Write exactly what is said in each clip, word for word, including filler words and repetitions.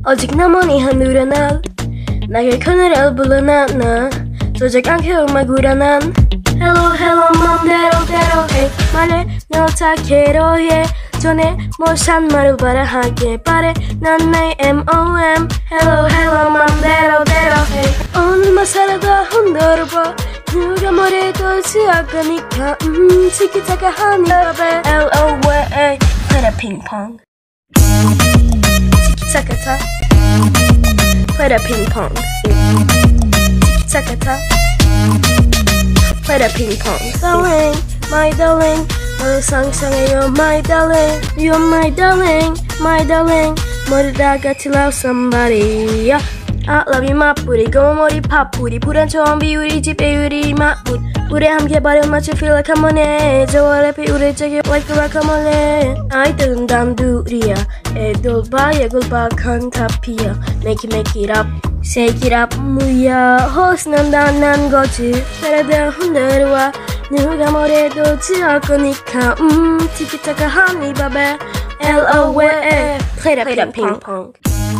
오직 나만이 하늘에 날 나의 그늘을 불러나 나 도저히 않게 음악 우려난 Hello hello 맘대로 대로 해 말해 너 착해로 해 전에 못한 말을 바라 하길 바래 난 나의 엠 오 엠 Hello hello 맘대로 대로 해 오늘만 살아도 흔들어봐 누가 뭐래도 지어가니까 음 티키타카 하니까 엘 오 웨이 play that ping pong 티키타카타 play that ping pong 티키타카타 play that ping pong darling my darling 너를 상상해 you're my darling you're my darling my darling 모두 다 같이 love somebody yeah. I love you 맛뿌리 고머리 팥뿌리 불안처럼 비율이 집 배율이 맛뿌리 우리 함께 발음 맞춰 feel like I'm on it 저와 랩이 우리 저기 like the rock I'm on it 아이들은 단둘이야 애들 봐야 굴박한 타피야 make it make it up shake it up 무야 호스 난 단난 거지 따라다 흔들어와 누가 뭐래도 지을 거니까 음 티키타카 하니 바베 엘 오 웨이 play that ping pong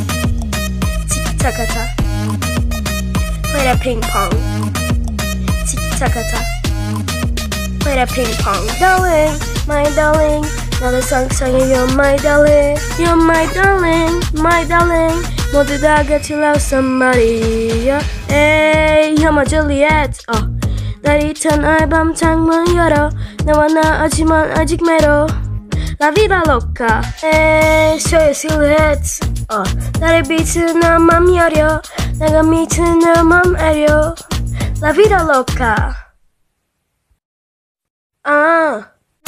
티키타카타 play that ping pong 티키타카타 play that ping pong darling my darling 나를 상상해 you're my darling you're my darling my darling 모두 다 같이 love somebody yeah. 에이 혐오 줄리엣 어. 날이 탄 알밤 창문 열어 나와 나 하지만 아직 메로 La vida loca 에이 show your silhouette 어. 나를 비추는 맘 여려 내가 미치는 맘 애려 La vida loca 아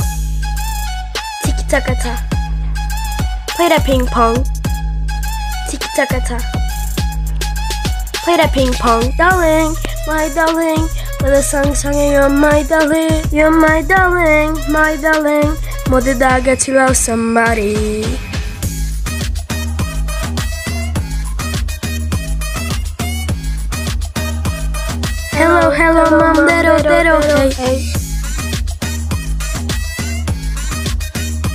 티키타카타 play that ping pong 티키타카타 play that ping pong darling my darling 너를 상상해 you're my darling you're my darling my darling 모두 다 같이 love somebody Hello hello 맘대로 대로 hey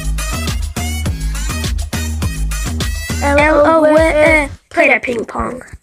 L O 웨이 play that ping pong